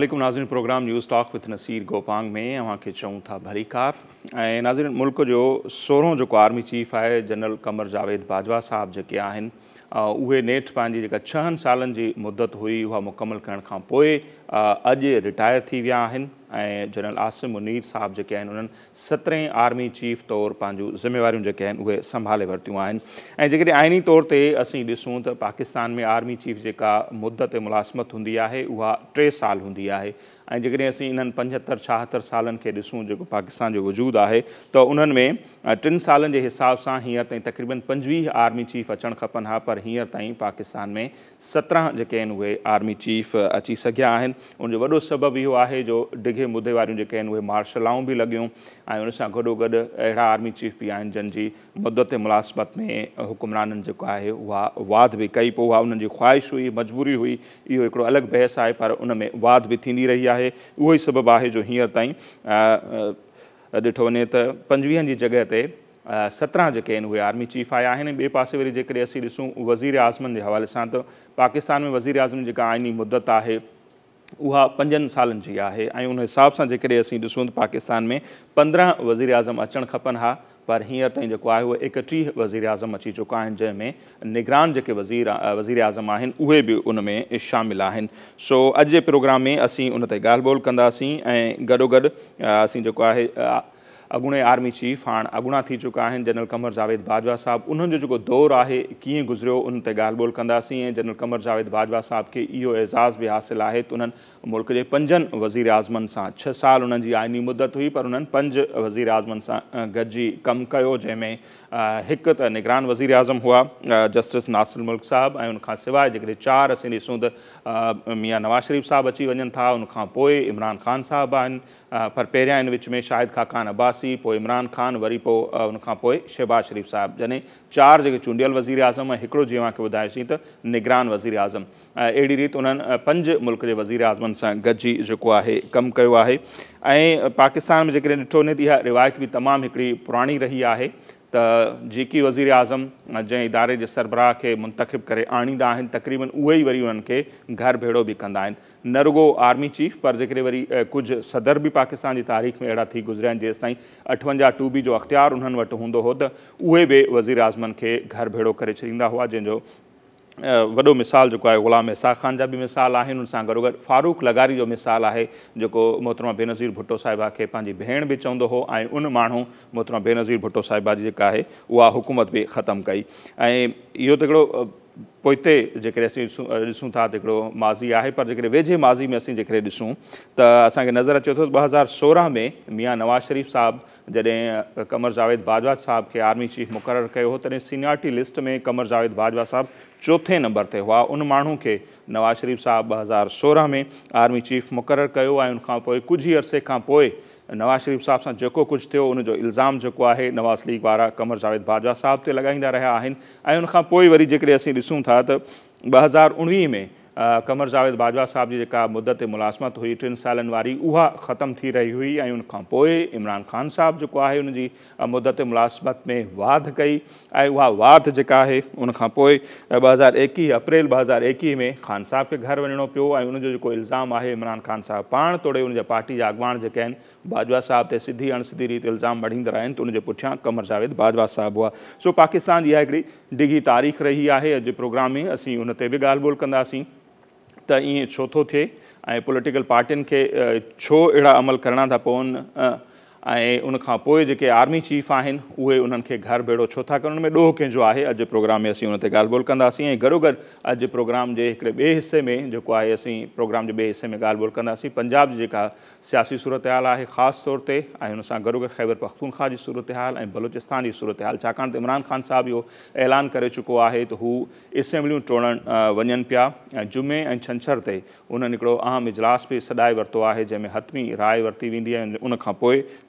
अस्सलामुअलैकुम नाज़रीन, program news talk with Naseer Gopang में अवां खे चऊं था भलीकार। ऐं नाज़रीन, मुल्क जो 16हों जेको आर्मी चीफ है जनरल कमर जावेद बाजवा साहब जेके आहिनि उहे नेठ पंहिंजी जेका 6 सालनि जी मुद्दत हुई उहा मुकमल करण खां पोइ अॼु रिटायर थी विया आहिनि। ऐं जनरल आसिम मुनीर साहब जेके आहिनि उन्हनि 17हें आर्मी चीफ तौरु पंहिंजूं ज़िम्मेवारियूं जेके आहिनि उहे संभाले वरितियूं आहिनि। ऐं जेकॾहिं आइनी तौर ते असीं ॾिसूं त पाकिस्तान में आर्मी चीफ जेका मुद्दत मुलाज़मत हूंदी आहे उहा 3 साल हूंदी आहे। ऐं जेकॾहिं असीं इन्हनि 75-76 सालनि खे ॾिसूं जेको पाकिस्तान जो वजूद आहे त उन्हनि में 3 सालनि जे हिसाब सां हींअर ताईं तक़रीबन 25 आर्मी चीफ अचणु खपनि हा, पर हींअर ताईं पाकिस्तान में 17 जेके आहिनि उहे आर्मी चीफ अची सघिया आहिनि। उनजो वॾो सबबु इहो आहे जो डिघे मुदे वारियूं जेके आहिनि उहे मार्शल आऊं बि लॻियूं ऐं उन सां गॾोगॾु अहिड़ा आर्मी चीफ बि आहिनि जंहिंजी मुद्दत मुलाज़मत में हुकुमराननि जेको आहे उहा वाद बि कई। पोइ उहा उन्हनि जी ख़्वाहिश हुई, मजबूरी हुई, इहो हिकिड़ो अलॻि बहस आहे, पर उन में वाद बि थींदी रही आहे। उहो ई सबबु आहे जो हींअर ताईं ॾिठो वञे त 25 जी जॻह ते 17 जेके आहिनि उहे आर्मी चीफ आया आहिनि। ॿिए पासे वरी जेकॾहिं असीं ॾिसूं वज़ीर आज़मनि जे हवाले सां त पाकिस्तान में वज़ीर आज़म जेका आइनी मुद्दत आहे उहा 5 सालनि जी आहे। ऐं उन हिसाब सां जेकॾहिं असीं ॾिसूं त पाकिस्तान में 15 वज़ीर आज़म अचणु खपनि हा, पर हींअर ताईं जेको आहे उहे 31 वज़ीर आज़म अची चुका आहिनि, जंहिंमें निगरान जेके वज़ीर आज़म आहिनि उहे बि उन में शामिल आहिनि। सो अॼु जे प्रोग्राम में असीं उन ते ॻाल्हि ॿोल कंदासीं ऐं गॾोगॾु असीं जेको आहे अॻूणे आर्मी चीफ हाणे अॻूणा थी चुका आहिनि जनरल कमर जावेद बाजवा साहब, उन्हनि जो जेको दौरु आहे कीअं गुज़रियो उन ते ॻाल्हि ॿोल कंदासीं। ऐं जनरल कमर जावेद बाजवा साहब खे इहो एज़ाज़ बि हासिलु आहे त उन्हनि मुल्क जे 5 वज़ीर आज़मनि सां 6 साल उन्हनि जी आइनी मुद्दत हुई, पर उन्हनि 5 वज़ीर आज़मनि सां गॾिजी कमु कयो, जंहिंमें हिकु त निगरान वज़ीर आज़म हुआ जस्टिस नासिर मुल्क साहब, ऐं उनखां सवाइ जेकॾहिं 4 असीं ॾिसूं त मियां नवाज़ शरीफ़ साहब अची वञनि था, उनखां पोइ इमरान ख़ान साहब आहिनि, पर पहिरियां इन विच में शाहिद खाकान अब्बासी, पोइ इमरान ख़ान, वरी पोइ उनखां पोइ शहबाज शरीफ़ साहब, जॾहिं 4 जेके चूंडियल वज़ीर आज़म ऐं हिकिड़ो जीअं खे ॿुधायोसीं त निगरान वज़ीर आज़म। अहिड़ी रीति उन्हनि 5 मुल्क जे वज़ीर आज़मनि सां गॾिजी जेको आहे कमु कयो आहे। ऐं पाकिस्तान में जेकॾहिं ॾिठो वञे त इहा रिवायत बि तमामु हिकिड़ी पुराणी रही आहे त जेकी वज़ीर आज़म जंहिं इदारे जे सरबराह खे मुंतख़िब करे आणींदा आहिनि तक़रीबन उहे ई वरी उन्हनि खे घर भेड़ो बि कंदा आहिनि। न रुगो आर्मी चीफ, पर जेकॾहिं वरी कुझु सदर बि पाकिस्तान जी तारीख़ में अहिड़ा थी गुज़रिया आहिनि जेसिताईं 58 जो अख़्तियार उन्हनि वटि हूंदो हो त उहे बि वज़ीर आज़मनि खे घर भेड़ो करे छॾींदा हुआ, जंहिंजो वॾो मिसाल जेको आहे ग़ुलाम इसाक़ ख़ान जा बि मिसाल आहिनि। उन सां गॾोगॾु फारूक लगारी जो मिसाल आहे जेको मोहतरमा बेनज़ीर भुट्टो साहिबा खे पंहिंजी भेण बि चवंदो हो, ऐं उन माण्हू मोहतरमा बेनज़ीर भुट्टो साहिबा जी जेका आहे उहा हुकूमत बि ख़तमु कई। ऐं इहो त हिकिड़ो पोइते जेकॾहिं असीं ॾिसूं था त हिकिड़ो माज़ी आहे, पर जेकॾहिं वेझे माज़ी में असीं जेकॾहिं ॾिसूं त असांखे नज़र अचे थो 2016 में मियां नवाज़ शरीफ़ साहब जॾहिं कमर जावेद बाजवा साहब खे आर्मी चीफ मुक़ररु कयो हो, तॾहिं सीनियरिटी लिस्ट में कमर जावेद बाजवा साहब 4थे नंबर ते हुआ। उन माण्हू खे नवाज़ शरीफ़ साहब 2016 में आर्मी चीफ मुक़ररु कयो, ऐं उनखां पोइ कुझु ई अरसे खां पोइ नवाज़ शरीफ़ साहब सां जेको कुझु थियो उनजो इल्ज़ाम जेको आहे नवाज़ लीग वारा कमर जावेद बाजवा साहब ते लॻाईंदा रहिया आहिनि। ऐं उनखां पोइ वरी जेकॾहिं असीं ॾिसूं था त 2019 में कमर जावेद बाजवा साहब जी जेका मुद्दत मुलाज़मत हुई 3 सालनि वारी उहा ख़तमु थी रही हुई, ऐं उनखां पोइ इमरान ख़ान साहब जेको आहे उनजी मुद्दत मुलाज़मत में वाध कई, ऐं उहा वाध जेका आहे उनखां पोइ 2021 अप्रैल 2021 में ख़ान साहब खे घर वञिणो पियो, ऐं उनजो जेको इल्ज़ाम आहे इमरान ख़ान साहब पाण तोड़े उनजा पार्टी जा अॻवान जेके आहिनि बाजवा साहब ते सिधी अणसिधी रीति इल्ज़ाम मढ़ींदड़ आहिनि, त उनजे पुठियां कमर जावेद बाजवा साहब हुआ। सो पाकिस्तान जी इहा हिकिड़ी डिघी तारीख़ रही आहे। अॼु प्रोग्राम में असीं उन ते बि ॻाल्हि ॿोल कंदासीं त ईअं छो थो थिए ऐं पॉलिटिकल पार्टियुनि खे छो अहिड़ा अमल करणा था पवनि, ऐं उनखां पोइ जेके आर्मी चीफ आहिनि उहे उन्हनि खे घर भेड़ो छो था कनि, उन में ॾोह कंहिंजो आहे। अॼु प्रोग्राम में असीं उन ते ॻाल्हि ॿोल कंदासीं। ऐं गॾोगॾु अॼु प्रोग्राम जे हिकिड़े ॿिए हिसे में जेको आहे असीं प्रोग्राम जे ॿिए हिसे में ॻाल्हि ॿोल कंदासीं पंजाब जी जेका सियासी सूरत हाल आहे ख़ासि तौर ते, ऐं उन सां गॾोगॾु ख़ैबर पख्तूनख्वा जी सूरत हाल ऐं बलूचिस्तान जी सूरत हाल, छाकाणि त इमरान ख़ान साहब इहो ऐलान करे चुको आहे त हू असेंबलियूं टोड़णु वञनि पिया, ऐं जुमे ऐं छंछरु ते उन्हनि हिकिड़ो अहम इजलास बि सॾाए वरितो आहे जंहिंमें हतमी राय वरिती वेंदी आहे। उनखां पोइ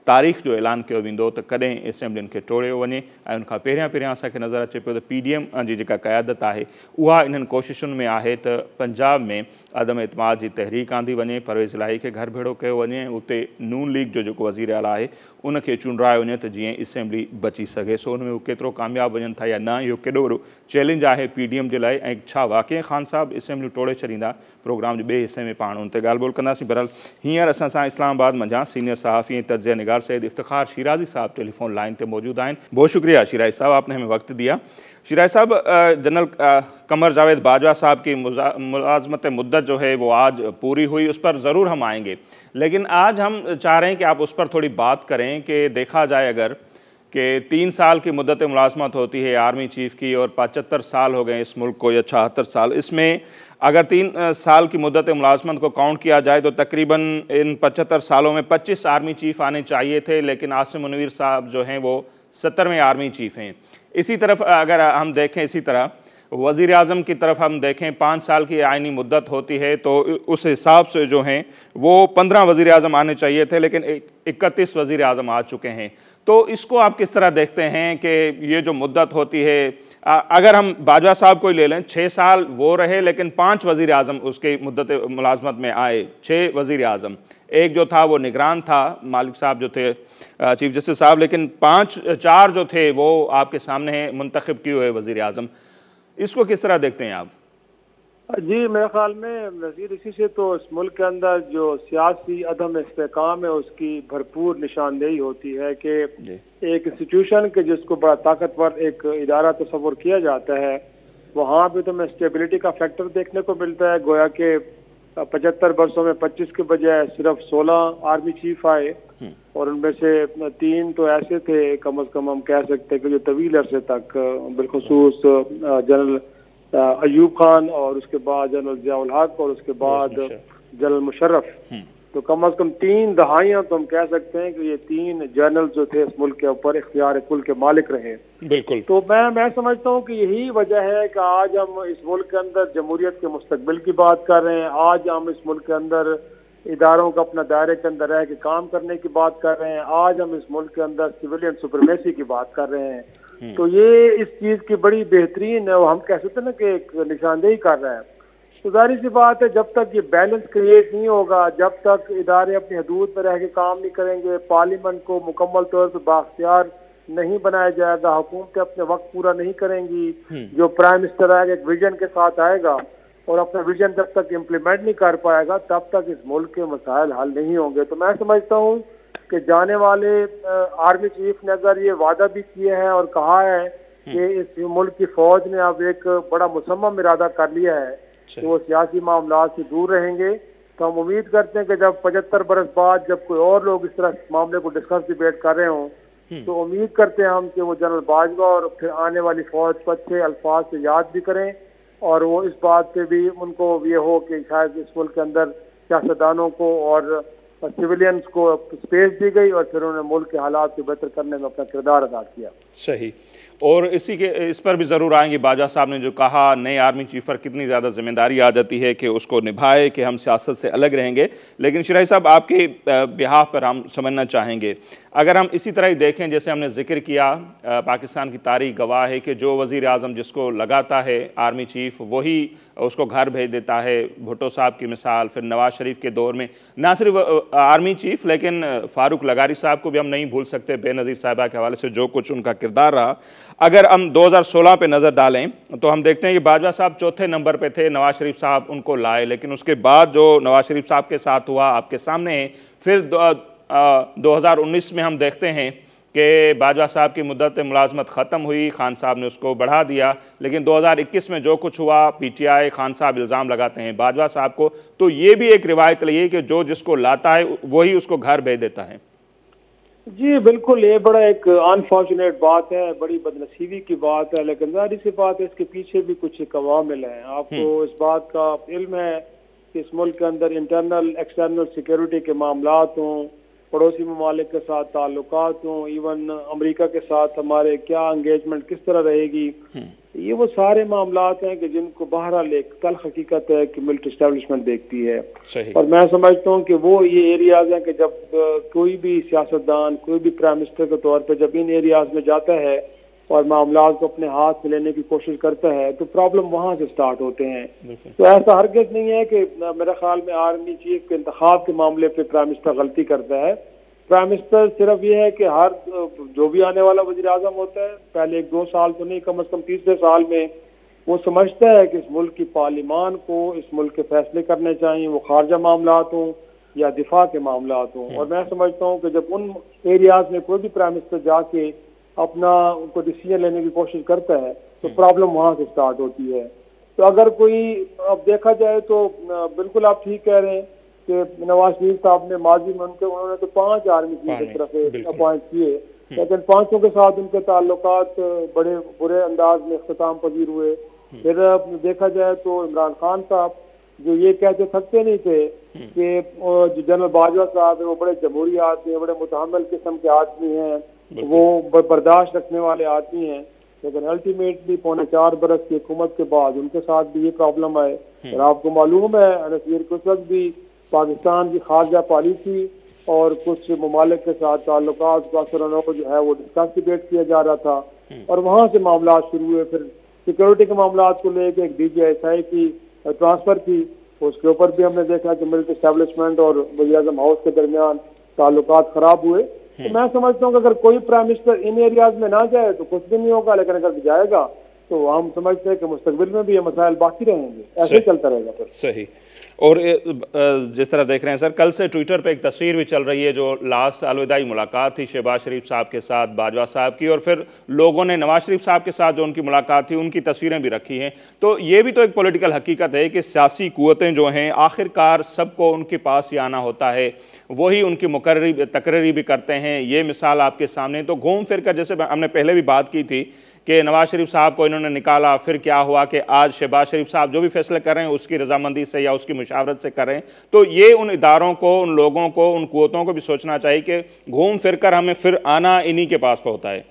तारीख़ जो ऐलान किया वेंदो त कॾहिं असेंबलियुनि खे टोड़ियो वञे ऐं उनखां पहिरियां असांखे नज़र अचे पियो त PDM जी जेका क़यादत आहे उहा इन्हनि कोशिशुनि में आहे त पंजाब में अदम एतमाद जी तहरीक आंदी वञे, परवेज़ इलाही खे घर भेड़ो कयो वञे, उते नून लीग जो जेको वज़ीर आला आहे उनखे चूंडायो वञे त जीअं असेंबली बची सघे। सो उन में केतिरो कामयाबु वञनि था या न, इहो केॾो वॾो चैलेंज आहे PDM जे लाइ ऐं छा वाक़ई ख़ान साहब असेंबलियूं टोड़े छॾींदा। प्रोग्राम जे ॿिए हिसे में पाण उन ते ॻाल्हि ॿोल कंदासीं। बहरहाल हींअर असां सां इस्लामाबाद मंझां सीनियर सहाफ़ी ऐं तज्ज़िया निगार सैयद इफ्तिखार शिराजी साहब टेलीफोन लाइन पे मौजूद आहिनि। बहुत शुक्रिया शिराजी साहब, आपने हमें वक्त दिया। शिराजी साहब, जनरल कमर जावेद बाजवा साहब की मुलाजमत मुद्दत जो है वो आज पूरी हुई, उस पर ज़रूर हम आएंगे, लेकिन आज हम चाह रहे हैं कि आप उस पर थोड़ी बात करें कि देखा जाए अगर कि 3 साल की मुद्दत मुलाजमत होती है आर्मी चीफ़ की और 75 साल हो गए इस मुल्क को या 76 साल, इसमें अगर 3 साल की मुद्दत मुलाजमत को काउंट किया जाए तो तकरीबन इन 75 सालों में 25 आर्मी चीफ़ आने चाहिए थे, लेकिन आसिम मुनवीर साहब जो हैं वो 70वें आर्मी चीफ़ हैं। इसी तरफ अगर हम देखें, इसी तरह वज़ीर आज़म की तरफ हम देखें 5 साल की आइनी मुद्दत होती है तो उस हिसाब से जो हैं वो 15 वज़ीर आज़म आने चाहिए थे, लेकिन 31 वज़ीर आज़म आ चुके हैं। तो इसको आप किस तरह देखते हैं कि ये जो मुद्दत होती है, अगर हम बाजवा साहब को ही ले लें, 6 साल वो रहे लेकिन 5 वज़ीर आज़म उसके मुद्दत मुलाजमत में आए, 6 वज़ीर आज़म, एक जो था वो निगरान था, मालिक साहब जो थे चीफ जस्टिस साहब, लेकिन 4 जो थे वो आपके सामने हैं मुंतखब किए हुए वज़ीर आज़म। इसको किस तरह देखते हैं आप? जी, मेरे ख्याल में नज़ीर इसी से तो इस मुल्क के अंदर जो सियासी अदम इस्तेकाम है उसकी भरपूर निशानदेही होती है कि एक इंस्टीट्यूशन के जिसको बड़ा ताकतवर एक इदारा तस्वुर किया जाता है, वहाँ पे तो स्टेबिलिटी का फैक्टर देखने को मिलता है। गोया के 75 वर्षों में 25 के बजाय सिर्फ 16 आर्मी चीफ आए और उनमें से 3 तो ऐसे थे, कम अज़ कम हम कह सकते हैं कि जो तवील अरसे तक, बिलखुसूस जनरल अयूब खान और उसके बाद जनरल ज़ियाउल हक और उसके बाद जनरल मुशर्रफ, तो कम अज़ कम 3 दहाइयाँ तो हम कह सकते हैं कि ये 3 जनरल जो थे इस मुल्क के ऊपर इख्तियार कुल के मालिक रहे। बिल्कुल। तो मैं समझता हूँ कि यही वजह है कि आज हम इस मुल्क के अंदर जमहूरियत के मुस्तकबिल की बात कर रहे हैं, आज हम इस मुल्क के अंदर इदारों का अपना दायरे के अंदर रह के काम करने की बात कर रहे हैं, आज हम इस मुल्क के अंदर सिविलियन सुप्रीमेसी की बात कर रहे हैं। तो ये इस चीज़ की बड़ी बेहतरीन हम कह सकते हैं ना कि एक निशानदेही कर रहा है। तो जाहिर सी बात है, जब तक ये बैलेंस क्रिएट नहीं होगा, जब तक इदारे अपनी हदूद में रह के काम नहीं करेंगे, पार्लियामेंट को मुकम्मल तौर पर बाख्तियार नहीं बनाया जाएगा, हुकूमतें अपने वक्त पूरा नहीं करेंगी, जो प्राइम मिनिस्टर आएगा एक विजन के साथ आएगा और अपना विजन जब तक इम्प्लीमेंट नहीं कर पाएगा तब तक इस मुल्क के मसाइल हल नहीं होंगे। तो मैं समझता हूँ कि जाने वाले आर्मी चीफ ने अगर ये वादा भी किए हैं और कहा है कि इस मुल्क की फौज ने अब एक बड़ा मुसम्मम इरादा कर लिया है कि वो सियासी मामला से दूर रहेंगे, तो हम उम्मीद करते हैं कि जब 75 बरस बाद जब कोई और लोग इस तरह मामले को डिस्कस डिबेट कर रहे हों तो उम्मीद करते हैं हम कि वो जनरल बाजवा और फिर आने वाली फौज को अच्छे अल्फाज से याद भी करें और वो इस बात पे भी उनको ये हो कि शायद इस मुल्क के अंदर सियासतदानों को और सिविलियंस को स्पेस दी गई और फिर उन्होंने मुल्क के हालात को बेहतर करने में अपना किरदार अदा किया। सही। और इस पर भी ज़रूर आएंगे। बाजवा साहब ने जो कहा, नए आर्मी चीफ पर कितनी ज़्यादा जिम्मेदारी आ जाती है कि उसको निभाए, कि हम सियासत से अलग रहेंगे। लेकिन शिराजी साहब, आपके बिहाफ पर हम समझना चाहेंगे, अगर हम इसी तरह ही देखें जैसे हमने जिक्र किया, पाकिस्तान की तारीख गवाह है कि जो वज़ीर आज़म जिसको लगाता है आर्मी चीफ वही उसको घर भेज देता है। भुट्टो साहब की मिसाल, फिर नवाज शरीफ के दौर में ना सिर्फ आर्मी चीफ लेकिन फ़ारूक लगारी साहब को भी हम नहीं भूल सकते, बेनज़ीर साहिबा के हवाले से जो कुछ उनका किरदार रहा। अगर हम 2016 पे नज़र डालें तो हम देखते हैं कि बाजवा साहब 4थे नंबर पे थे, नवाज शरीफ साहब उनको लाए, लेकिन उसके बाद जो नवाज शरीफ साहब के साथ हुआ आपके सामने है। फिर 2019 में हम देखते हैं कि बाजवा साहब की मुद्दत मुलाजमत ख़त्म हुई, खान साहब ने उसको बढ़ा दिया, लेकिन 2021 में जो कुछ हुआ, PTI खान साहब इल्ज़ाम लगाते हैं बाजवा साहब को, तो ये भी एक रिवायत रही है कि जो जिसको लाता है वही उसको घर भेज देता है। जी बिल्कुल, ये बड़ा एक अनफॉर्चुनेट बात है, बड़ी बदनसीबी की बात है, लेकिन जाहिर सी बात है इसके पीछे भी कुछ अवामिल हैं। आपको इस बात का इल्म है कि इस मुल्क के अंदर इंटरनल एक्सटर्नल सिक्योरिटी के मामलात हों पड़ोसी ममालिक के साथ ताल्लुकात हों, इवन अमेरिका के साथ हमारे क्या एंगेजमेंट किस तरह रहेगी, ये वो सारे मामलात हैं कि जिनको बहरहाल एक तल्ख हकीकत है कि मिलिट्री एस्टेब्लिशमेंट देखती है। और मैं समझता हूँ कि वो ये एरियाज हैं कि जब कोई भी सियासतदान, कोई भी प्राइम मिनिस्टर के तौर पर जब इन एरियाज में जाता है और मामलात को अपने हाथ में लेने की कोशिश करता है तो प्रॉब्लम वहाँ से स्टार्ट होते हैं। तो ऐसा हरगिज़ नहीं है कि मेरे ख्याल में आर्मी चीफ के इंतखाब के मामले पे प्राइम मिनिस्टर गलती करता है। प्राइम मिनिस्टर सिर्फ ये है कि हर जो भी आने वाला वज़ीर आज़म होता है, पहले 1-2 साल तो नहीं, कम से कम तीसरे साल में वो समझता है कि इस मुल्क की पार्लिमान को इस मुल्क के फैसले करने चाहिए, वो खारजा मामलात हों या दिफा के मामलात हों। और मैं समझता हूँ कि जब उन एरियाज में कोई भी प्राइम मिनिस्टर जाके अपना उनको डिसीजन लेने की कोशिश करता है तो प्रॉब्लम वहाँ से स्टार्ट होती है। तो अगर कोई अब देखा जाए तो बिल्कुल आप ठीक कह रहे हैं कि नवाज शरीफ साहब ने माजी में उन्होंने तो 5 आर्मी चीफ की तरफ से अपॉइंट किए, लेकिन 5 के साथ उनके ताल्लुकात बड़े बुरे अंदाज में इख्तिताम पजीर हुए। फिर देखा जाए तो इमरान खान साहब जो ये कहते थकते नहीं थे कि जो जनरल बाजवा साहब है वो बड़े जमहूरी आदमी हैं, बड़े मुतहम्मिल किस्म के आदमी हैं, वो बर्दाश्त रखने वाले आदमी हैं, लेकिन अल्टीमेटली 4.25 बरस की हुकूमत के बाद उनके साथ भी ये प्रॉब्लम आए। और आपको मालूम है नसीर के वक्त भी पाकिस्तान की खारजा पॉलिसी और कुछ ममालिक के साथ ताल्लुकात का जो है वो डिस्कस डिबेट किया जा रहा था और वहाँ से मामला शुरू हुए। फिर सिक्योरिटी के मामला को लेकर एक DGSI की ट्रांसफर की, उसके ऊपर भी हमने देखा कि मिलिट्री एस्टेब्लिशमेंट और वज़ीर आज़म हाउस के दरमियान ताल्लुकात खराब हुए। तो मैं समझता हूँ कि अगर कोई प्राइम मिनिस्टर इन एरियाज में ना जाए तो कुछ भी नहीं होगा, लेकिन अगर जाएगा तो हम समझते हैं कि मुस्तकबिल में भी ये मसाइल बाकी रहेंगे, ऐसे चलता रहेगा फिर। सही। और जिस तरह देख रहे हैं सर, कल से ट्विटर पे एक तस्वीर भी चल रही है जो लास्ट अलविदाई मुलाकात थी शहबाज शरीफ साहब के साथ बाजवा साहब की, और फिर लोगों ने नवाज शरीफ साहब के साथ जो उनकी मुलाकात थी उनकी तस्वीरें भी रखी हैं। तो ये भी तो एक पॉलिटिकल हकीकत है कि सियासी कुव्वतें जो हैं आखिरकार सबको उनके पास ही आना होता है, वही उनकी मुकर्री तकर्री भी करते हैं। ये मिसाल आपके सामने, तो घूम फिर कर जैसे हमने पहले भी बात की थी कि नवाज शरीफ साहब को इन्होंने निकाला, फिर क्या हुआ कि आज शहबाज शरीफ साहब जो भी फैसले कर रहे हैं उसकी रजामंदी से या उसकी मुशावरत से कर रहे हैं। तो ये उन इदारों को, उन लोगों को, उन कुव्वतों को भी सोचना चाहिए कि घूम फिर कर हमें फिर आना इन्हीं के पास होता है।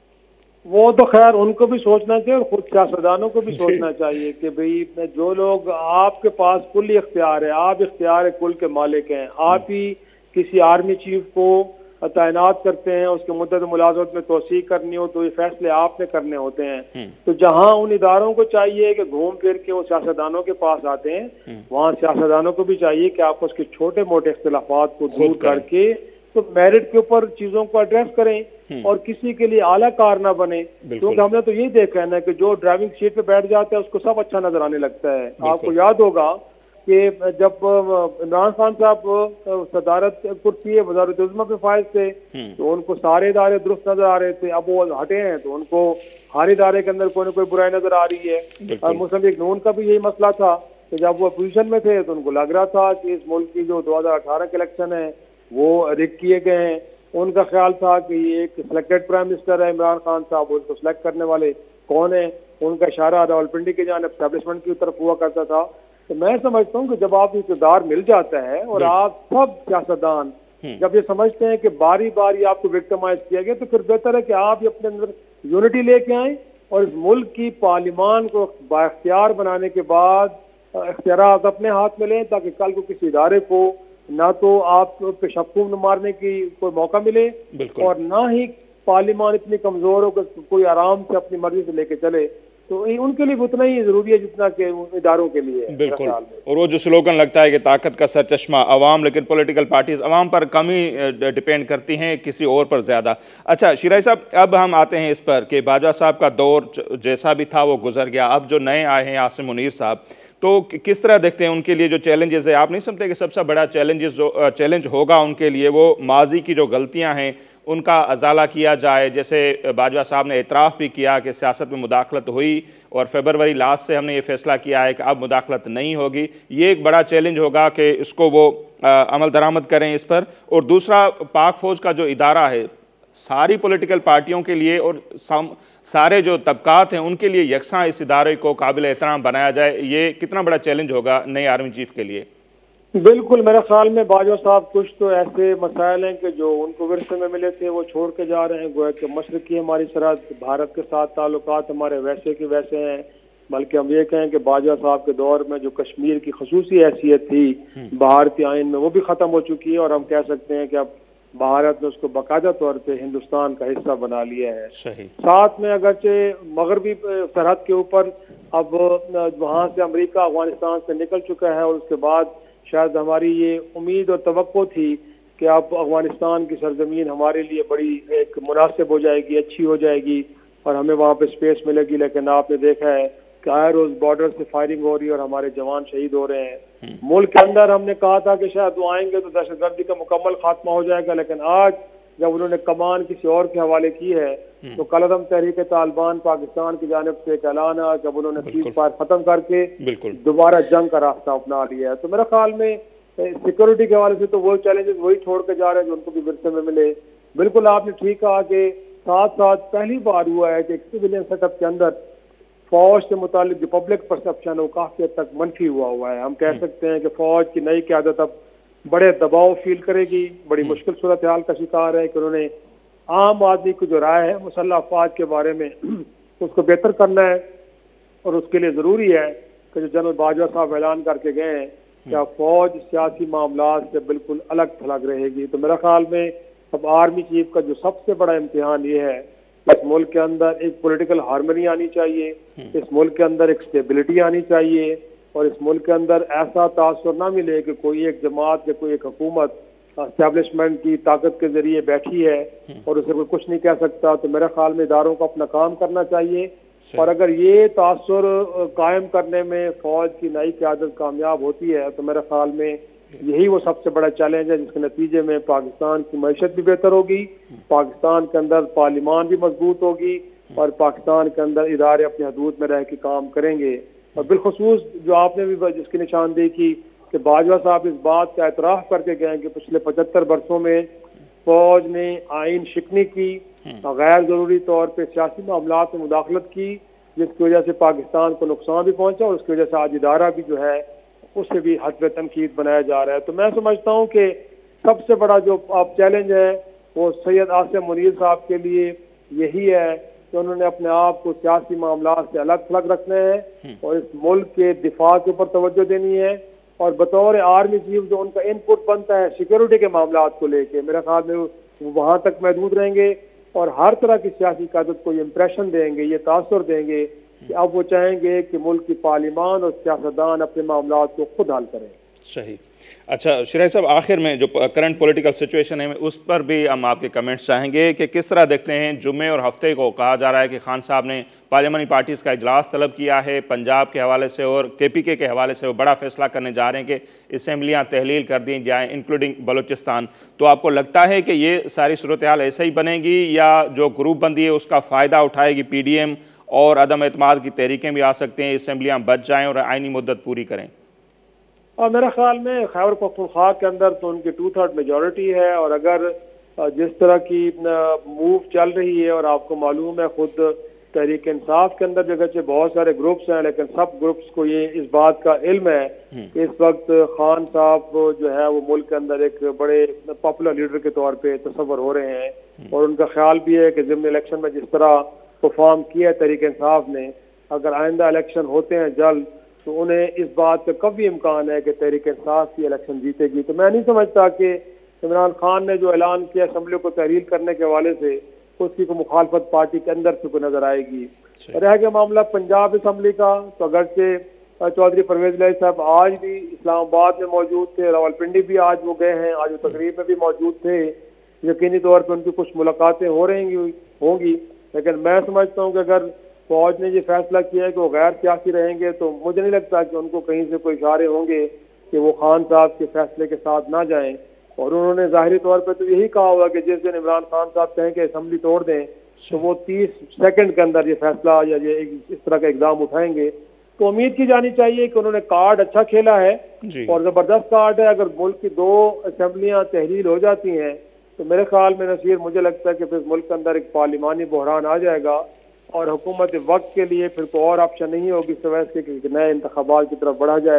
वो तो खैर उनको भी सोचना चाहिए और खुद सियासतदानों को भी सोचना चाहिए कि भाई जो लोग आपके पास कुल इख्तियार है, आप इख्तियार कुल के मालिक हैं, आप ही किसी आर्मी चीफ को तैनात करते हैं, उसके मुद्दत मुलाजमत में तोसी करनी हो तो ये फैसले आपने करने होते हैं। तो जहां उन इदारों को चाहिए कि घूम फिर के वो सियासतदानों के पास आते हैं, वहाँ सियासतदानों को भी चाहिए कि आपस के छोटे मोटे इख्तिलाफात को दूर करके तो मेरिट के ऊपर चीजों को एड्रेस करें और किसी के लिए आला कार ना बने। क्योंकि हमने तो यही देखा है ना कि जो ड्राइविंग सीट पे बैठ जाता है उसको सब अच्छा नजर आने लगता है। आपको याद होगा कि जब इमरान खान साहब सदारत कुर्सी वज़ारत उज़्मा पे फायज थे तो उनको सारे इदारे दुरुस्त नजर आ रहे थे, अब वो हटे हैं तो उनको हर इदारे के अंदर कोई ना कोई बुराई नजर आ रही है। और मुस्लिम लीग नून का भी यही मसला था कि जब वो अपोजिशन में थे तो उनको लग रहा था कि इस मुल्क की जो 2018 के इलेक्शन है वो रिग किए गए हैं। उनका ख्याल था कि ये एक सिलेक्टेड प्राइम मिनिस्टर है इमरान खान साहब, उसको सिलेक्ट करने वाले कौन है, उनका इशारा रावलपिंडी के जानिब एस्टेब्लिशमेंट की तरफ हुआ करता था। तो मैं समझता हूँ कि जब आप इक़्तिदार मिल जाता है और आप सब सियासतदान जब ये समझते हैं कि बारी बारी आपको विक्टिमाइज किया गया तो फिर बेहतर है कि आप ये अपने अंदर यूनिटी लेके आए और इस मुल्क की पार्लियामान को बाख्तियार बनाने के बाद इख्तियारात अपने हाथ में लें ताकि कल को किसी इदारे को ना तो आप पे शक्कून मारने की कोई मौका मिले और ना ही पार्लियामान इतनी कमजोर हो कि कोई आराम से अपनी मर्जी से लेके चले। तो उनके लिए उतना ही जरूरी है जितना कि इदारों के लिए। बिल्कुल। और वो जो स्लोगन लगता है कि ताकत का सरचश्मा अवाम, लेकिन पॉलिटिकल पार्टीज अवाम पर कम ही डिपेंड करती हैं, किसी और पर ज़्यादा। अच्छा शिराई साहब, अब हम आते हैं इस पर कि बाजवा साहब का दौर जैसा भी था वो गुजर गया, अब जो नए आए हैं आसिम मुनीर साहब, तो किस तरह देखते हैं उनके लिए जो चैलेंजेस है? आप नहीं समझते कि सबसे बड़ा चैलेंज होगा उनके लिए वो माजी की जो गलतियाँ हैं उनका अजाला किया जाए? जैसे बाजवा साहब ने एतराफ़ भी किया कि सियासत में मुदाखलत हुई और फरवरी लास्ट से हमने ये फैसला किया है कि अब मुदाखलत नहीं होगी। ये एक बड़ा चैलेंज होगा कि इसको वो अमल दरामद करें इस पर। और दूसरा, पाक फ़ौज का जो इदारा है सारी पॉलिटिकल पार्टियों के लिए और सारे जो तबकात हैं उनके लिए यकसां इस इदारे को काबिल एहतराम बनाया जाए, ये कितना बड़ा चैलेंज होगा नए आर्मी चीफ के लिए? बिल्कुल, मेरे ख्याल में बाजवा साहब कुछ तो ऐसे मसाइल हैं कि जो उनको विरसे में मिले थे वो छोड़ के जा रहे हैं। गोया कि मशरकी हमारी सरहद भारत के साथ ताल्लुकात हमारे वैसे के वैसे हैं, बल्कि हम ये कहें कि बाजवा साहब के दौर में जो कश्मीर की खसूसी हैसियत थी भारतीय आइन में वो भी ख़त्म हो चुकी है, और हम कह सकते हैं कि अब भारत ने उसको बाकायदा तौर पे हिंदुस्तान का हिस्सा बना लिया है। सही। साथ में अगरचे मगरबी सरहद के ऊपर अब वहाँ से अमेरिका अफगानिस्तान से निकल चुका है, और उसके बाद शायद हमारी ये उम्मीद और तवक्को थी कि अब अफगानिस्तान की सरजमीन हमारे लिए बड़ी एक मुनासिब हो जाएगी, अच्छी हो जाएगी और हमें वहाँ पे स्पेस मिलेगी। लेकिन आपने देखा है कि आए रोज बॉर्डर से फायरिंग हो रही है और हमारे जवान शहीद हो रहे हैं। मुल्क के अंदर हमने कहा था कि शायद वो आएंगे तो दहशतगर्दी का मुकम्मल खात्मा हो जाएगा, लेकिन आज जब उन्होंने कमान किसी और के हवाले की है तो कलअदम तहरीक तालिबान पाकिस्तान की जानिब से एक ऐलान है, जब उन्होंने सीज फायर खत्म करके दोबारा जंग का रास्ता अपना लिया है। तो मेरे ख्याल में सिक्योरिटी के हवाले से तो वो चैलेंजेस वही छोड़ के जा रहे हैं जो उनको भी विरसे में मिले। बिल्कुल आपने ठीक कहा कि साथ साथ पहली बार हुआ है कि एक सिविलियन सेटअप के अंदर फौज से मुतालिक जो पब्लिक परसेप्शन है वो काफी हद तक मनफी हुआ है। हम कह सकते हैं कि फौज की नई क़यादत अब बड़े दबाव फील करेगी, बड़ी मुश्किल सूरत हाल का शिकार है कि उन्होंने आम आदमी की जो राय है मुसल्लह अफवाज के बारे में उसको बेहतर करना है, और उसके लिए ज़रूरी है कि जो जनरल बाजवा साहब ऐलान करके गए हैं कि फौज सियासी मामला से बिल्कुल अलग थलग रहेगी। तो मेरा ख्याल में अब आर्मी चीफ का जो सबसे बड़ा इम्तिहान ये है कि इस मुल्क के अंदर एक पॉलिटिकल हार्मनी आनी चाहिए, इस मुल्क के अंदर एक स्टेबिलिटी आनी चाहिए, और इस मुल्क के अंदर ऐसा तासुर ना मिले कि कोई एक जमात या कोई एक हुकूमत एस्टेब्लिशमेंट की ताकत के जरिए बैठी है और उसे कोई कुछ नहीं कह सकता। तो मेरे ख्याल में इदारों को अपना काम करना चाहिए, और अगर ये तासुर कायम करने में फौज की नई क़यादत कामयाब होती है तो मेरे ख्याल में यही वो सबसे बड़ा चैलेंज है जिसके नतीजे में पाकिस्तान की मैशत भी बेहतर होगी, पाकिस्तान के अंदर पार्लिमान भी मजबूत होगी, और पाकिस्तान के अंदर इदारे अपनी हदूद में रह के काम करेंगे। और बिलखसूस जो आपने भी जिसकी निशानदेही की कि बाजवा साहब इस बात का एतराफ़ करके गए कि पिछले 75 वर्षों में फौज ने आइन शिकनी की, गैर ज़रूरी तौर पर सियासी मामलात में मुदाखलत की, जिसकी वजह से पाकिस्तान को नुकसान भी पहुंचा, और उसकी वजह से आज इदारा भी जो है उससे भी हद पे तनकीद बनाया जा रहा है। तो मैं समझता हूँ कि सबसे बड़ा जो अब चैलेंज है वो सैयद आसिम मुनीर साहब के लिए यही है कि उन्होंने अपने आप को सियासी मामला से अलग थलग रखना है और इस मुल्क के दिफा के ऊपर तवज्जो देनी है, और बतौर आर्मी चीफ जो उनका इनपुट बनता है सिक्योरिटी के मामला को लेके मेरे ख्याल में वो वहाँ तक महदूद रहेंगे, और हर तरह की सियासी क़यादत को ये इम्प्रेशन देंगे, ये तासुर देंगे कि अब वो चाहेंगे कि मुल्क की पार्लिमान और सियासतदान अपने मामला को खुद हल करें। सही। अच्छा शिराई साहब, आखिर में जो करंट पॉलिटिकल सिचुएशन है उस पर भी हम आपके कमेंट्स चाहेंगे कि किस तरह देखते हैं। जुम्मे और हफ्ते को कहा जा रहा है कि खान साहब ने पार्लियामानी पार्टीज़ का इजलास तलब किया है, पंजाब के हवाले से और KPK के हवाले से वो बड़ा फैसला करने जा रहे हैं कि असम्बलियाँ तहलील कर दी जाएँ इंक्लूडिंग बलूचिस्तान। तो आपको लगता है कि ये सारी सूरत हाल ऐसे ही बनेगी या जो ग्रुप बंदी है उसका फ़ायदा उठाएगी PDM और अदम एतमाद की तहरीकें भी आ सकते हैं, असम्बलियाँ बच जाएँ और आइनी मुद्दत पूरी करें? और मेरे ख्याल में खैबर पख्तूनख्वा के अंदर तो उनकी 2/3 मेजॉरिटी है, और अगर जिस तरह की मूव चल रही है, और आपको मालूम है खुद तहरीक इंसाफ के अंदर जगह से बहुत सारे ग्रुप्स हैं, लेकिन सब ग्रुप्स को ये इस बात का इल्म है कि इस वक्त खान साहब जो है वो मुल्क के अंदर एक बड़े पॉपुलर लीडर के तौर पे तस्वर हो रहे हैं, और उनका ख्याल भी है कि ज़िमनी इलेक्शन में जिस तरह परफॉर्म किया तहरीक इंसाफ ने, अगर आइंदा इलेक्शन होते हैं जल्द तो उन्हें इस बात का कभी इम्कान है कि तहरीक इंसाफ की इलेक्शन जीतेगी। तो मैं नहीं समझता कि इमरान खान ने जो ऐलान किया असम्बली को तहरील करने के हवाले से उसकी को मुखालफत पार्टी के अंदर से को नजर आएगी। रह गया मामला पंजाब असम्बली का, तो अगरचे चौधरी परवेज इलाही साहब आज भी इस्लामाबाद में मौजूद थे, रावलपिंडी भी आज वो गए हैं, आज वो तकरीब में भी मौजूद थे, यकीनी तौर पर उनकी कुछ मुलाकातें हो रही होंगी, लेकिन मैं समझता हूँ कि अगर फौज ने ये फैसला किया है कि वो गैर सियासी रहेंगे तो मुझे नहीं लगता कि उनको कहीं से कोई इशारे होंगे कि वो खान साहब के फैसले के साथ ना जाएं, और उन्होंने जाहिरी तौर पर तो यही कहा होगा कि जिस दिन इमरान खान साहब कहें कि असम्बली तोड़ दें तो वो 30 सेकंड के अंदर ये फैसला या ये इस तरह का इकदाम उठाएंगे। तो उम्मीद की जानी चाहिए कि उन्होंने कार्ड अच्छा खेला है और ज़बरदस्त कार्ड है। अगर मुल्क की 2 असम्बलियाँ तहरील हो जाती हैं तो मेरे ख्याल में नसीर मुझे लगता है कि फिर मुल्क के अंदर एक पार्लिमानी बहरान आ जाएगा, और हुकूमत वक्त के लिए फिर कोई और ऑप्शन नहीं होगी सिवाय इसके कि नए इंतखाबात की तरफ बढ़ा जाए।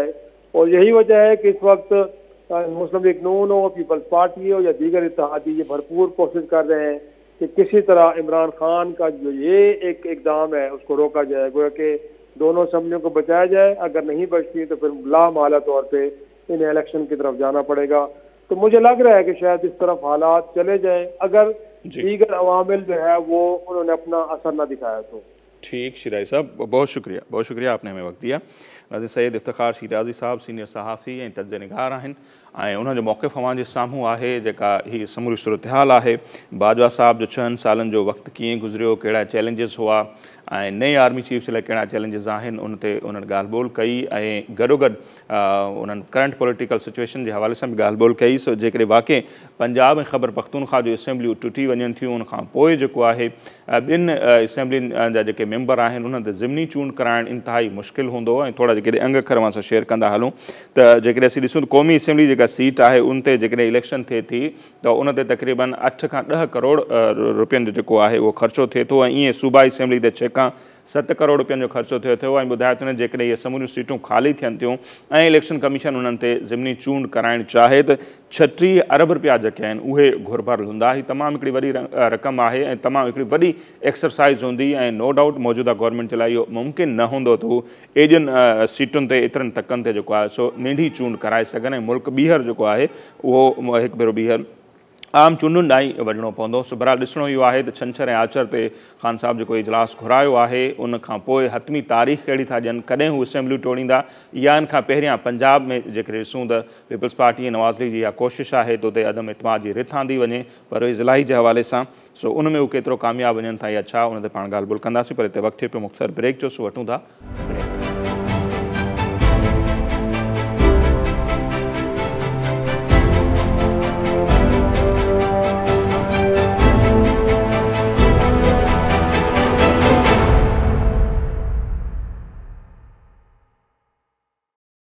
और यही वजह है कि इस वक्त मुस्लिम लीग नून हो, पीपल्स पार्टी हो या दीगर इत्तेहादी ये भरपूर कोशिश कर रहे हैं कि किसी तरह इमरान खान का जो ये एक इकदाम है उसको रोका जाए, गोया कि दोनों असम्बलियों को बचाया जाए। अगर नहीं बचती तो फिर लामाला तौर पे इन्हें इलेक्शन की तरफ जाना पड़ेगा। तो मुझे लग रहा है कि शायद इस तरफ हालात चले जाएं अगर दीगर अवामिल जो है वो उन्होंने अपना असर न दिखाया तो। ठीक शिराई साहब, बहुत शुक्रिया आपने हमें वक्त दिया। नाज़िर सैयद इफ्तिखार शिराज़ी साहब सीनियर सहाफ़ी ऐं तज्ज़े निगार आहिनि ऐं उन्हनि जो मौक़िफ़ अवां जे साम्हूं आहे जेका ही समूरी सूरत हाल आहे। बाजवा साहब जो 6 सालनि जो वक़्तु कीअं गुज़रियो, कहिड़ा चैलेंजिस हुआ ऐं नए आर्मी चीफ जे लाइ कहिड़ा चैलेंजिस आहिनि, उन ते उन्हनि ॻाल्हि ॿोल कई ऐं गॾोगॾु उन्हनि करंट पॉलिटिकल सिचुएशन जे हवाले सां बि ॻाल्हि ॿोल कई। सो जेकॾहिं वाक़ई पंजाब ऐं ख़ैबर पख्तूनख्वा जो असेंबलियूं टुटी वञनि थियूं, उनखां पोइ जेको आहे ॿिनि असेंबलियुनि जा जेके मेंबर आहिनि उन्हनि ते ज़िमनी चूंड कराइणु इंतिहाई मुश्किल हूंदो ऐं थोरा जेकॾहिं अंग अखर असां शेयर कंदा हलूं त जेकॾहिं असीं ॾिसूं त क़ौमी असेंबली जेका सीट आहे उन ते जेकॾहिं इलेक्शन थिए थी त उन ते तक़रीबन 8 खां 10 करोड़ रुपयनि जो जेको आहे उहो ख़र्चो थिए थो ऐं ईअं सूबाई असेंबली ते 6 खां 7 करोड़ रुपयनि जो ख़र्चो थिए थो। ऐं ॿुधाए थो न जेकॾहिं इहे समूरियूं सीटूं ख़ाली थियनि थियूं ऐं इलेक्शन कमीशन उन्हनि ते ज़िमनी चूंड कराइणु चाहे त 36 अरब रुपया जेके आहिनि उहे घुरभर हूंदा। ही तमामु हिकिड़ी वॾी रक़म आहे ऐं तमामु हिकिड़ी वॾी एक्सरसाइज़ हूंदी ऐं नो डाउट मौजूदा गवर्नमेंट जे लाइ इहो मुमकिन न हूंदो त हू एॾियुनि सीटुनि ते एतिरनि तकनि ते जेको आहे सो नंढी चूंड कराए सघनि ऐं मुल्क ॿीहर जेको आहे उहो हिकु भेरो ॿीहर आम चूंडुनि ॾांहुं ई वञिणो पवंदो। सो बहरहाल ॾिसणो इहो आहे त छंछरु ऐं आचर ते ख़ान साहब जेको इजलास घुरायो आहे उन खां पोइ हतमी तारीख़ कहिड़ी था ॾियनि, कॾहिं हू असेंबलियूं टोड़ींदा या इन खां पहिरियां पंजाब में जेकॾहिं ॾिसूं त पीपल्स पार्टी ऐं नवाज़ लीग जी इहा कोशिशि आहे त उते अदम इतमाद जी रिथ आंदी वञे परवेज़ इलाही जे हवाले सां। सो उन में हू केतिरो कामयाबु वञनि था या छा, उन ते पाण ॻाल्हि ॿोल कंदासीं। पर हिते वक़्तु थियो पियो मुख़्तसर ब्रेक जो, सो वठूं था।